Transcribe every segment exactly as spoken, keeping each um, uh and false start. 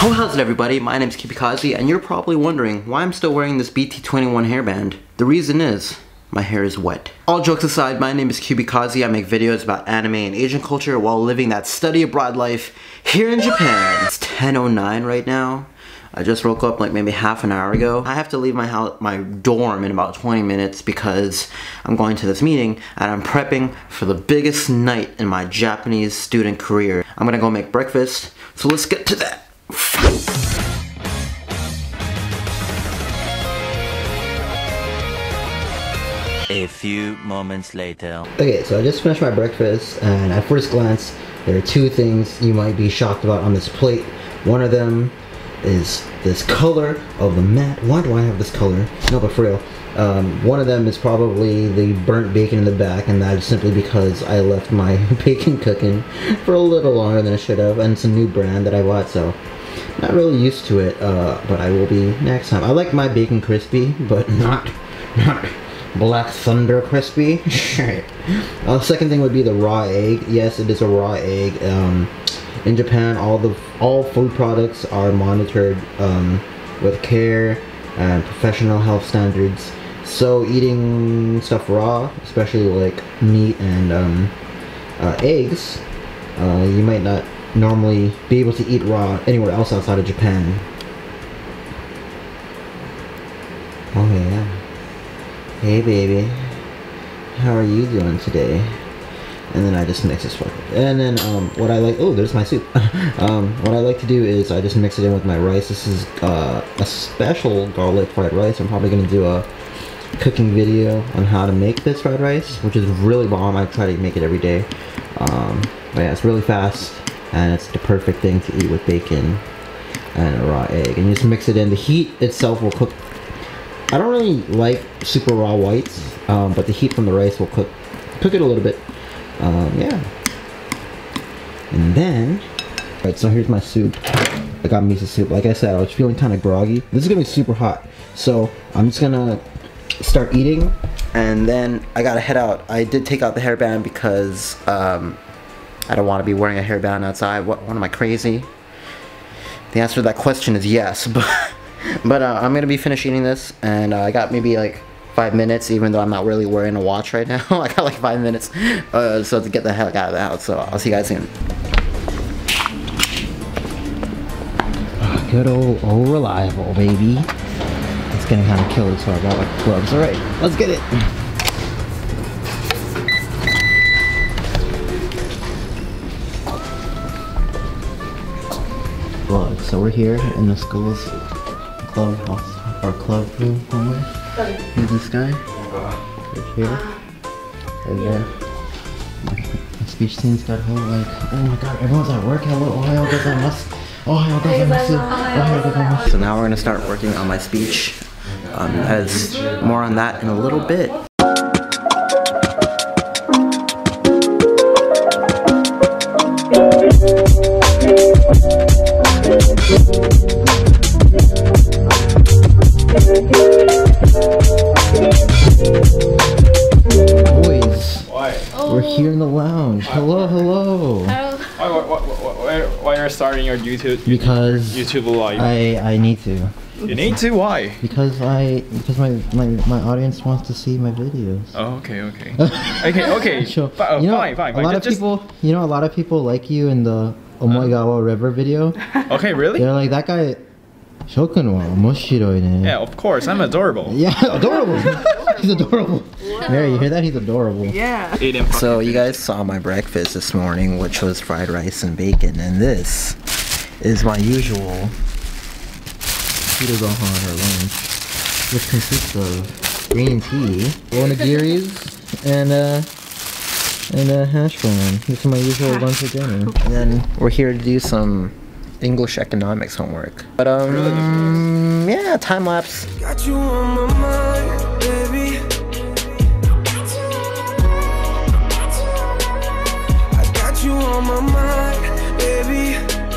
Oh, how's it everybody? My name is Kibikaze, and you're probably wondering why I'm still wearing this B T twenty-one hairband. The reason is, my hair is wet. All jokes aside, my name is Kibikaze. I make videos about anime and Asian culture while living that study abroad life here in Japan. It's ten oh nine right now. I just woke up like maybe half an hour ago. I have to leave my house, my dorm in about twenty minutes because I'm going to this meeting and I'm prepping for the biggest night in my Japanese student career. I'm gonna go make breakfast, so let's get to that. A few moments later. Okay, so I just finished my breakfast, and at first glance, there are two things you might be shocked about on this plate. One of them is this color of the mat. Why do I have this color? No, but for real. Um, one of them is probably the burnt bacon in the back, and that is simply because I left my bacon cooking for a little longer than I should have, and it's a new brand that I bought, so not really used to it, uh, but I will be next time. I like my bacon crispy, but not, not Black Thunder crispy. uh, second thing would be the raw egg. Yes, it is a raw egg. Um, in Japan, all the all food products are monitored um, with care and professional health standards. So eating stuff raw, especially like meat and um, uh, eggs, uh, you might not normally be able to eat raw anywhere else outside of Japan. Oh yeah. Hey baby, how are you doing today? And then I just mix this fucker. And then um, what I like, oh there's my soup. um, what I like to do is I just mix it in with my rice. This is uh, a special garlic fried rice. I'm probably gonna do a cooking video on how to make this fried rice, which is really bomb. I try to make it every day. Um, but yeah, it's really fast, and it's the perfect thing to eat with bacon and a raw egg. And you just mix it in. The heat itself will cook. I don't really like super raw whites, um, but the heat from the rice will cook cook it a little bit. Um, yeah. And then, alright, so here's my soup. I got miso soup. Like I said, I was feeling kind of groggy. This is gonna be super hot, so I'm just gonna start eating, and then I gotta head out. I did take out the hairband because um, I don't want to be wearing a hairband outside. What, what am I, crazy? The answer to that question is yes, but but uh, I'm gonna be finished eating this, and uh, I got maybe like five minutes, even though I'm not really wearing a watch right now. I got like five minutes, uh, so to get the heck out of the house. So I'll see you guys soon. Good old, old reliable, baby. It's getting kind of killer, so I got like gloves. All right, let's get it. Gloves. So we're here in the school's clubhouse, or club room somewhere. Here's this guy, right here, and then my, my speech team's got whole like, oh my god, everyone's at work. Hello, ohayou gozaimasu. Ohayou gozaimasu. Ohayou gozaimasu. So now we're gonna start working on my speech. Um, as more on that in a little bit. Boys, oh. We're here in the lounge. Hello, hello. Why, why, why, why are you starting your YouTube? Because YouTube live. I I need to. You need to? Why? Because I because my my my audience wants to see my videos. Oh, okay, okay, okay, okay. Sure. F uh, you know, fine, fine. A lot just, of people, you know, a lot of people like you in the Omoigawa uh, River video. Okay, really? They're like, that guy. Shokun wa omoshiroi ne. Yeah, of course. I'm adorable. Yeah, adorable. He's adorable. Mary, you hear that? He's adorable. Yeah. So you guys saw my breakfast this morning, which was fried rice and bacon, and this is my usual Gohan or lunch, which consists of green tea, onigiris, and uh, and a hash brown. This is my usual lunch or dinner. And then we're here to do some English economics homework. But um, yeah, time lapse. Got you on my mind, baby. I got you on my mind, baby.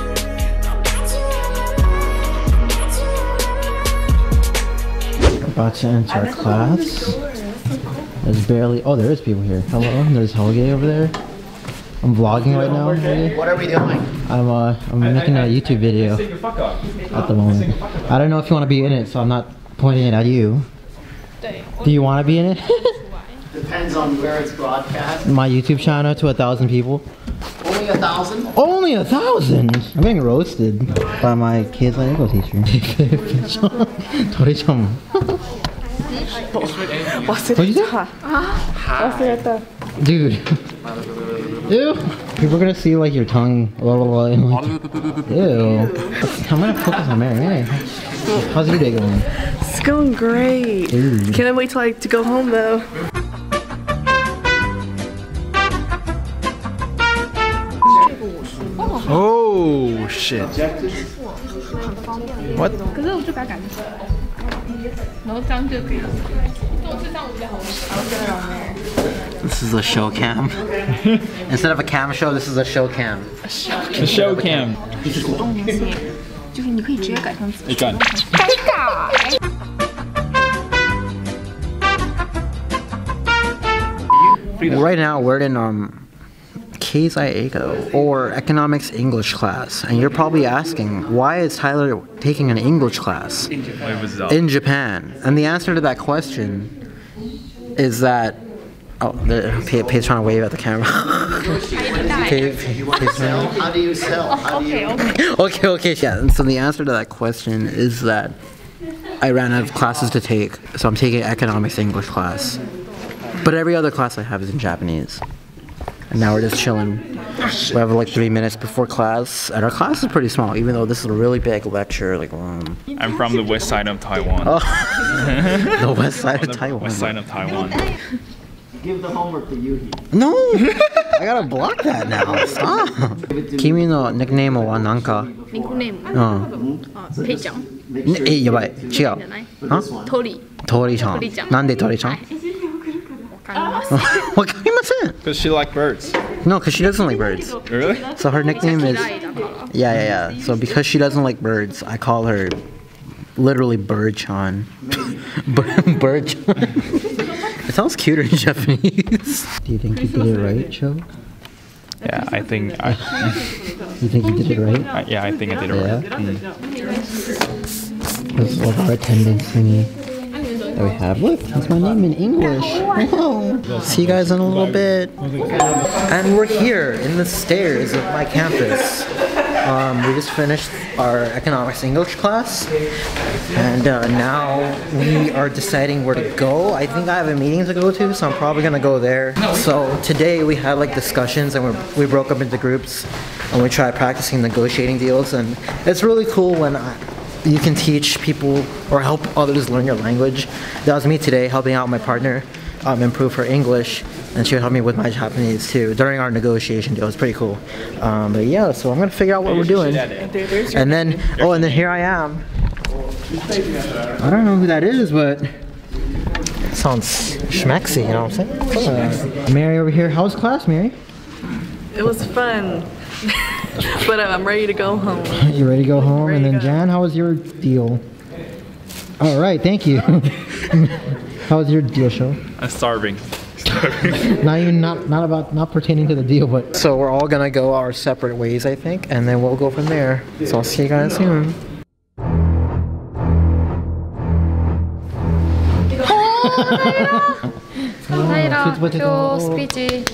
About to enter class. There's barely, oh, there is people here. Hello, there's Helge over there. I'm vlogging right now. What are we doing? I'm uh, I'm making a YouTube video Say your fuck up. at the moment. I don't know if you want to be in it, so I'm not pointing it at you. Do you want to be in it? Depends on where it's broadcast. My YouTube channel to a thousand people. Only a thousand? Only a thousand? I'm getting roasted by my kids and English teacher. 도리점. What'd you say? Dude. Ew. People are gonna see like your tongue. Blah, blah, blah, and, like, ew. I'm gonna focus on Mary. Mary. How's your day going? It's going great. Ooh. Can't wait till I to go home though. Oh shit. What? This is a show cam. Instead of a cam show, this is a show cam. The show cam. 就是你可以直接改成自己。 It's done. Right now we're in um Keizai or economics English class, and you're probably asking, why is Tyler taking an English class in Japan? And the answer to that question is that oh, the Paige trying to wave at the camera. Paige, Paige, How do you sell? How do you... okay, okay, yeah. And so the answer to that question is that I ran out of classes to take, so I'm taking economics English class. But every other class I have is in Japanese. And now we're just chilling. We have like three minutes before class, and our class is pretty small, even though this is a really big lecture, like room. I'm from the west side of Taiwan. Oh. The west side of The Taiwan. West side of Taiwan. Give the homework to Yuhi. No! I gotta block that now. Stop! Kimi no nickname wa nanka? ニックネーム。 うん。 あ、ペイちゃん。 え、やばい。違う。 じゃない。 は？ トリ。 トリちゃん。なんでトリちゃん？ わかります。 わかりません。 Because she like birds. No, because she doesn't like birds. Really? So her nickname is... 嫌いだから。 Yeah, yeah, yeah. So because she doesn't like birds, I call her literally Bird-chan. Bird-chan. It sounds cuter in Japanese. Do you think you did it right, Cho? Yeah, I think I. You think you did it right? I yeah, I think I did it Yeah? right. Mm. This is like our attendance thingy that we have. Look, that's my name in English. Whoa. See you guys in a little bit. And we're here in the stairs of my campus. Um, we just finished our economics English class, and uh, now we are deciding where to go. I think I have a meeting to go to, so I'm probably gonna go there. So today we had like discussions, and we we broke up into groups, and we tried practicing negotiating deals, and it's really cool when I, you can teach people or help others learn your language. That was me today, helping out my partner um, improve her English, and she would help me with my Japanese too during our negotiation deal. It was pretty cool. Um, but yeah, so I'm gonna figure out what we're doing. And then, oh, and then here I am. I don't know who that is, but it sounds schmexy, you know what I'm saying? Uh, Mary over here. How's class, Mary? It was fun. But uh, I'm ready to go home. You ready to go home? Ready And then to go. Jan, how was your deal? All right, thank you. How was your deal, show? I'm starving. Not even not not about not pertaining to the deal, but so we're all gonna go our separate ways, I think, and then we'll go from there. So I'll see you guys soon. 타이라 학교 스피치.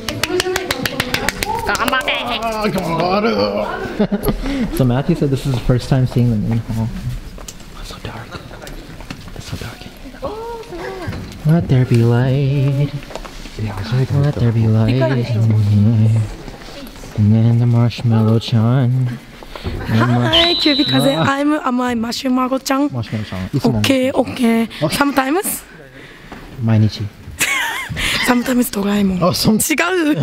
So Matthew said this is his first time seeing the main hall. It's so dark. It's so dark. Let there be light. Let there be light. And then the marshmallow chan. Hi, because I'm a my marshmallow chan. Marshmallow chan. Okay, okay. Sometimes, 마이니치. sometimes 도라에몽. Oh, some. 違う.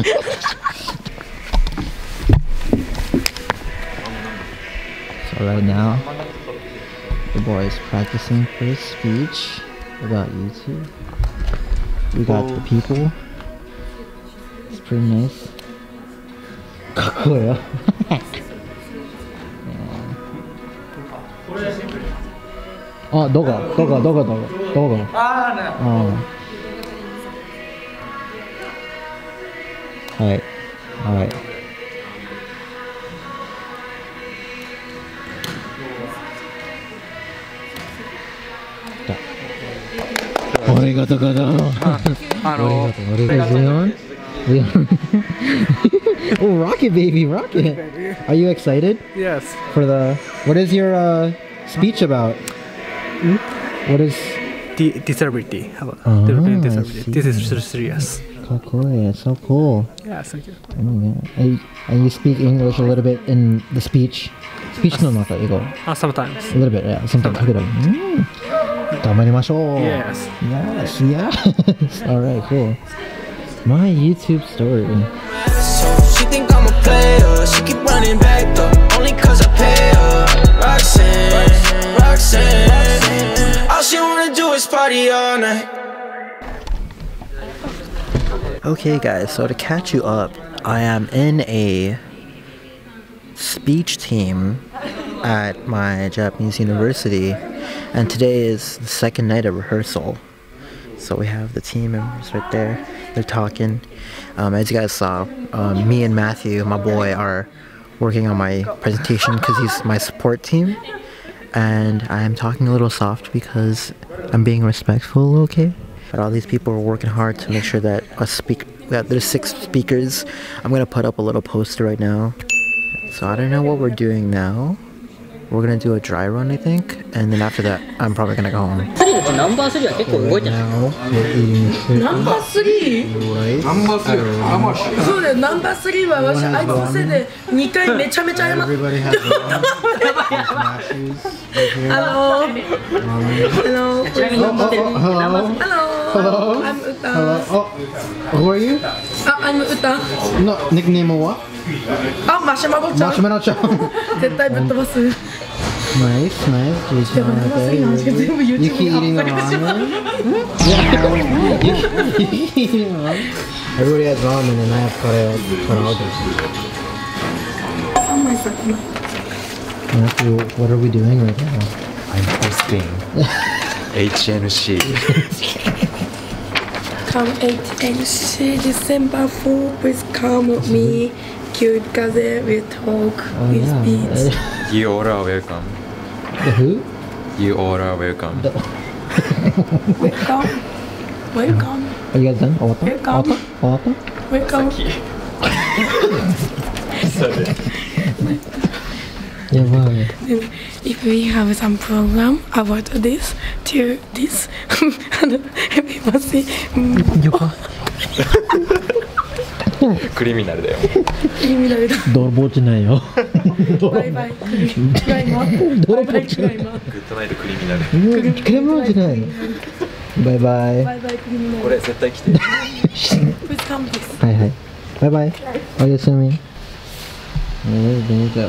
So right now, the boy is practicing for his speech about YouTube. We got the people. It's pretty nice. Hakuoh. 어, 너가, 너가, 너가, 너가, 너가. 아, 네. 어. Alright, alright. Arigatou gozaimashita. Is Leon? Leon? Oh, Rocket baby, Rocket. Are you excited? Yes. For the, what is your uh, speech about? Hmm? What is? D disability. How about Oh, disability? This is so serious. Hakuoh, it's so cool. Yeah, thank you. Oh my god. And you, and you speak English a little bit in the speech. Speech no naka, you go. Uh, sometimes. A little bit, yeah. Sometimes. Mm. Gamarimashou. Yes. Yes, yes. Alright, cool. My YouTube story. So she think I'm a player, she keep running back though, only cause I pay her. Roxanne, Roxanne, all she wanna do is party all night. Okay guys, so to catch you up, I am in a speech team at my Japanese university, and today is the second night of rehearsal. So we have the team members right there, they're talking. Um, as you guys saw, um, me and Matthew, my boy, are working on my presentation because he's my support team. And I'm talking a little soft because I'm being respectful, okay? But all these people are working hard to make sure that us speak that there's six speakers. I'm gonna put up a little poster right now. So I don't know what we're doing now. We're gonna do a dry run, I think, and then after that, I'm probably gonna go home. Right now, we're eating shit. Number three? Rice. Number three. How much? そうだよ、ナンバースリーはわしあいつのせいでにかいめちゃめちゃ謝っ Everybody has ramen. Hello. Hello. Oh, hello. Hello. I'm Uta. Hello. Oh, who are you? Ah, I'm Uta. No, nickname of what? あ、マシュマロちゃん Marshmallow Chan. 絶対ぶっ飛ばす Nice, nice. Just right there. You keep eating the ramen? Yeah. You keep eating ramen? Everybody has ramen and I have karaage. Matthew, what are we doing right now? I'm hosting H N C. Come H N C December fourth, please come with me. Cute Kaze will talk Oh, with yeah. speech. You all are welcome. The who? You all are welcome. The Welcome. Welcome. Are you guys done? Owata? Welcome. Owata? Welcome. Yabai. If we have some program about this, to this, people say, mm, クリミナルだよ。 クリミナルだ。 泥棒じゃないよ。 バイバイ。クリクライマー。バイバイクライマー。 グッドナイトクリミナル。 クレモンじゃない。バイバイ。 バイバイクリミナル。 これ絶対来て。 Please come this. はいはい。バイバイ。おやすみ。えー、どうだろう。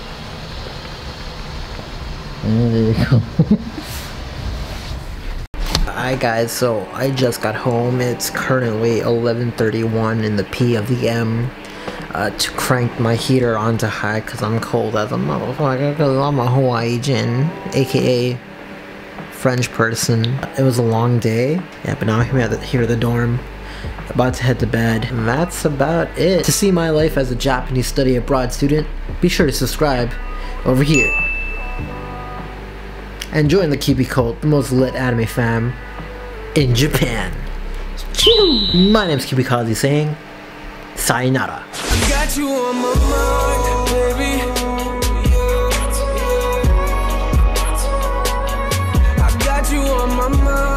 えー、Hi guys, so I just got home. It's currently eleven thirty-one in the P of the M. Uh, to crank my heater onto high because I'm cold as a motherfucker because I'm a Hawaiian, aka French person. It was a long day, yeah, but now I'm here at the, here at the dorm, about to head to bed. And that's about it. To see my life as a Japanese study abroad student, be sure to subscribe over here. And join the Kibi cult, the most lit anime fam in Japan. My name's Kibikaze saying, sayonara. I got you on my mind, baby.